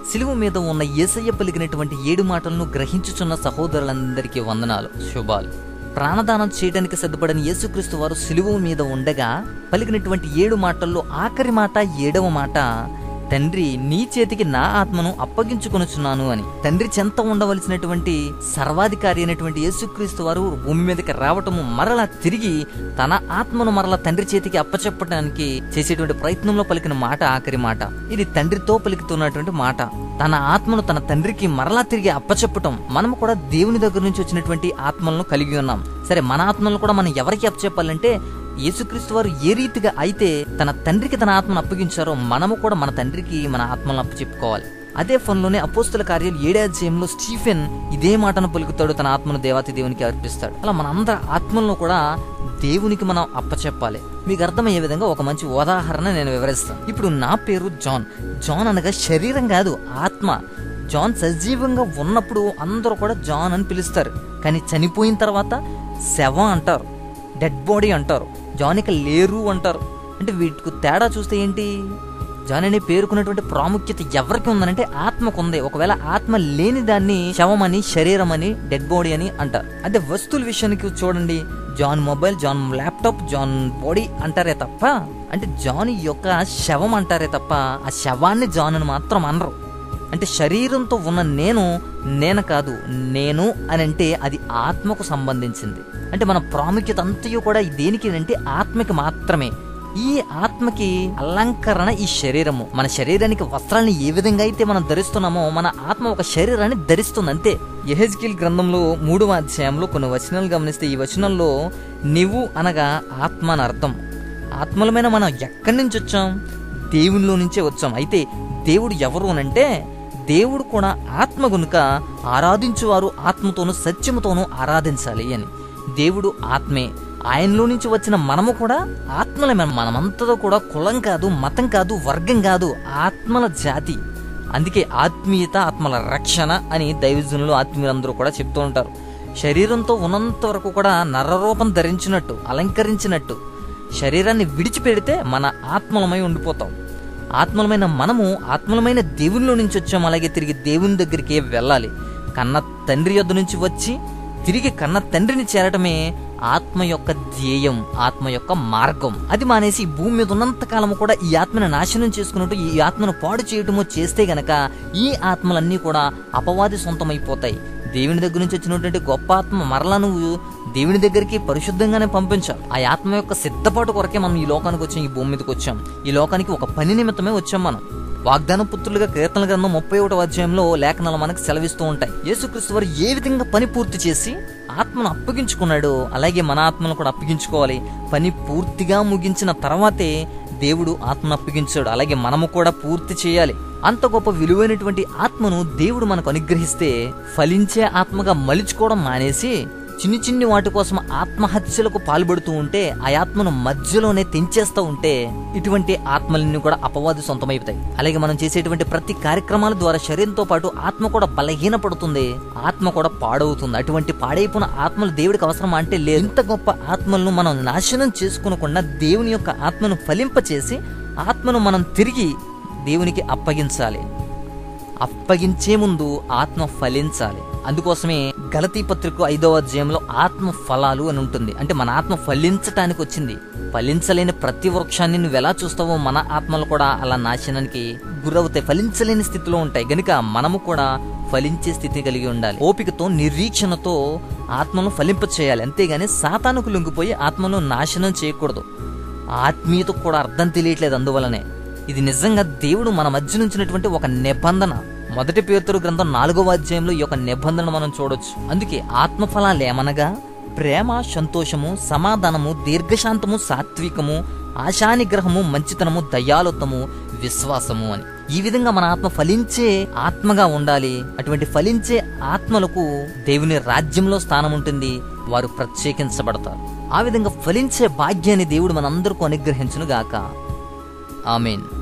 సిలువ మీద ఉన్న యేసయ్య పలికినటువంటి 7 మాటలను గ్రహించుచున్న సహోదరులందరికీ వందనాలు, శుభాలు. ప్రాణదానం చేయడానికి సిద్ధపడిన యేసుక్రీస్తు వారు సిలువ మీద ఉండగా పలికినటువంటి 7 మాటల్లో ఆఖరి మాట 7వ మాట, తండ్రి నీ చేతికి నా ఆత్మను అప్పగించుకొనుచున్నాను అని. తండ్రి చెంత ఉండవలసినటువంటి సర్వాధికారి అయినటువంటి యేసుక్రీస్తు వారు భూమి మీదకి రావటము, మరలా తిరిగి తన ఆత్మను మరలా తండ్రి చేతికి అప్పచెప్పడానికి చేసేటువంటి ప్రయత్నంలో పలికిన మాట ఆఖరి మాట. ఇది తండ్రితో పలుకుతున్నటువంటి మాట. తన ఆత్మను తన తండ్రికి మరలా తిరిగి అప్పచెప్పటం. మనము కూడా దేవుని దగ్గర నుంచి వచ్చినటువంటి ఆత్మలను కలిగి ఉన్నాం. సరే, మన ఆత్మలను కూడా మనం ఎవరికి అప్పచెప్పాలంటే, యేసుక్రీస్తు వారు ఏ రీతిగా అయితే తన తండ్రికి తన ఆత్మను అప్పగించారో మనము కూడా మన తండ్రికి మన ఆత్మలను అప్పచెప్పుకోవాలి. అదే ఫోన్లోనే అపోస్తుల కార్యాలు 7వ అధ్యాయంలో స్టీఫెన్ ఇదే మాటను పలుకుతాడు, తన ఆత్మను దేవాతి దేవునికి అర్పిస్తాడు. అలా మన అందరి ఆత్మలను కూడా దేవునికి మనం అప్పచెప్పాలి. మీకు అర్థమయ్యే విధంగా ఒక మంచి ఉదాహరణ నేను వివరిస్తాను. ఇప్పుడు నా పేరు జాన్. జాన్ అనగా శరీరం కాదు, ఆత్మ. జాన్ సజీవంగా ఉన్నప్పుడు అందరూ కూడా జాన్ అని పిలుస్తారు. కానీ చనిపోయిన తర్వాత శవం అంటారు, డెడ్ బాడీ అంటారు, జాన్ ఇక లేరు అంటారు. అంటే వీటికి తేడా చూస్తే ఏంటి? జాన్ అనే పేరుకున్నటువంటి ప్రాముఖ్యత ఎవరికి ఉందనంటే ఆత్మకు ఉంది. ఒకవేళ ఆత్మ లేని దాన్ని శవం అని, శరీరం అని, డెడ్ బాడీ అని అంటారు. అదే వస్తువుల విషయానికి చూడండి, జాన్ మొబైల్, జాన్ ల్యాప్టాప్, జాన్ బాడీ అంటారే తప్ప, అంటే జాన్ యొక్క శవం అంటారే తప్ప ఆ శవాన్ని జాన్ అని మాత్రం అనరు. అంటే శరీరంతో ఉన్న నేను కాదు, నేను అని అంటే అది ఆత్మకు సంబంధించింది. అంటే మన ప్రాముఖ్యత అంతయు కూడా దేనికి అంటే ఆత్మకి మాత్రమే. ఈ ఆత్మకి అలంకరణ ఈ శరీరము. మన శరీరానికి వస్త్రాన్ని ఏ విధంగా అయితే మనం ధరిస్తున్నామో మన ఆత్మ ఒక శరీరాన్ని ధరిస్తుంది, అంతే. యెహెజ్కేలు గ్రంథంలో 3వ అధ్యాయంలో కొన్ని వచనాలు గమనిస్తే, ఈ వచనంలో నీవు అనగా ఆత్మ అని అర్థం. ఆత్మలమైన మనం ఎక్కడి నుంచి వచ్చాం? దేవునిలో నుంచే వచ్చాం. అయితే దేవుడు ఎవరు అనంటే, దేవుడు కూడా ఆత్మ గనుక ఆరాధించువారు ఆత్మతోనూ సత్యముతోనూ ఆరాధించాలి అని. దేవుడు ఆత్మే. ఆయనలో నుంచి వచ్చిన మనము కూడా ఆత్మలమే. మనమంతతో కూడా కులం కాదు, మతం కాదు, వర్గం కాదు, ఆత్మల జాతి. అందుకే ఆత్మీయత, ఆత్మల రక్షణ అని దైవజనులు, ఆత్మీయులందరూ కూడా చెప్తూ ఉంటారు. శరీరంతో ఉన్నంత వరకు కూడా నరరూపం ధరించినట్టు, అలంకరించినట్టు శరీరాన్ని విడిచిపెడితే మన ఆత్మలమై ఉండిపోతాం. ఆత్మలమైన మనము ఆత్మలమైన దేవునిలో నుంచి వచ్చాము. అలాగే తిరిగి దేవుని దగ్గరికి వెళ్ళాలి. కన్న తండ్రి యొద్ద నుంచి వచ్చి తిరిగి కన్న తండ్రిని చేరటమే ఆత్మ యొక్క ధ్యేయం, ఆత్మ యొక్క మార్గం. అది మానేసి భూమి మీద ఉన్నంత కాలము కూడా ఈ ఆత్మను నాశనం చేసుకున్నట్టు, ఈ ఆత్మను పాడు చేయటమో చేస్తే గనక ఈ ఆత్మలన్నీ కూడా అపవాది సొంతమైపోతాయి. దేవుని దగ్గర నుంచి వచ్చినటువంటి గొప్ప ఆత్మ మరలా నువ్వు దేవుని దగ్గరికి పరిశుద్ధంగానే పంపించాలి. ఆ ఆత్మ యొక్క సిద్ధపాటు కొరకే మనం ఈ లోకానికి వచ్చాం, ఈ భూమి మీదకి వచ్చాం. ఈ లోకానికి ఒక పని నిమిత్తమే వచ్చాం మనం. వాగ్దాన పుత్రులుగా కీర్తనల గ్రంథం 31వ అధ్యాయంలో లేఖనాలు మనకు సెలవిస్తూ ఉంటాయి. యేసుక్రీస్తు వారు ఏ విధంగా పని పూర్తి చేసి ఆత్మను అప్పగించుకున్నాడో అలాగే మన ఆత్మను కూడా అప్పగించుకోవాలి. పని పూర్తిగా ముగించిన తర్వాతే దేవుడు ఆత్మను అప్పగించాడు. అలాగే మనము కూడా పూర్తి చేయాలి. అంత గొప్ప విలువైనటువంటి ఆత్మను దేవుడు మనకు అనుగ్రహిస్తే ఫలించే ఆత్మగా మలుచుకోవడం మానేసి చిన్ని చిన్ని వాటి కోసం ఆత్మహత్యలకు పాల్పడుతూ ఉంటే, ఆ ఆత్మను మధ్యలోనే తెంచేస్తూ ఉంటే ఇటువంటి ఆత్మలన్నీ కూడా అపవాది సొంతమైపోతాయి. అలాగే మనం చేసేటువంటి ప్రతి కార్యక్రమాల ద్వారా శరీరంతో పాటు ఆత్మ కూడా బలహీనపడుతుంది, ఆత్మ కూడా పాడవుతుంది. అటువంటి పాడైపోయిన ఆత్మలు దేవుడికి అవసరం అంటే లేదు. ఇంత గొప్ప ఆత్మలను మనం నాశనం చేసుకోకుండా దేవుని యొక్క ఆత్మను ఫలింపచేసి ఆత్మను మనం తిరిగి దేవునికి అప్పగించాలి. అప్పగించే ముందు ఆత్మ ఫలించాలి. అందుకోసమే గలతీ పత్రిక 5వ అధ్యాయంలో ఆత్మ ఫలాలు అని ఉంటుంది. అంటే మన ఆత్మ ఫలించటానికి వచ్చింది. ఫలించలేని ప్రతి వృక్షాన్ని నువ్వు ఎలా చూస్తావో మన ఆత్మలు కూడా అలా నాశనానికి గురవుతాయి, ఫలించలేని స్థితిలో ఉంటాయి. గనుక మనము కూడా ఫలించే స్థితి కలిగి ఉండాలి. ఓపికతో, నిరీక్షణతో ఆత్మను ఫలింప చేయాలి. అంతేగాని సాతానుకు లొంగిపోయి ఆత్మను నాశనం చేయకూడదు. ఆత్మీయతకు కూడా అర్థం తెలియట్లేదు. అందువలనే ఇది నిజంగా దేవుడు మన మధ్య నుంచినటువంటి ఒక నిబంధన. 1 పేతురు గ్రంథం 4వ అధ్యాయంలో ఈ యొక్క నిబంధన మనం చూడొచ్చు. అందుకే ఆత్మఫలాలు ఏమనగా ప్రేమ, సంతోషము, సమాధానము, దీర్ఘశాంతము, సాత్వికము, ఆశానిగ్రహము, మంచితనము, దయాలుత్వము, విశ్వాసము అని. ఈ విధంగా మన ఆత్మ ఫలించే ఆత్మగా ఉండాలి. అటువంటి ఫలించే ఆత్మలకు దేవుని రాజ్యంలో స్థానం ఉంటుంది, వారు ప్రత్యేకించబడతారు. ఆ విధంగా ఫలించే భాగ్యాన్ని దేవుడు మనందరికీ అనుగ్రహించును గాక. ఆమేన్.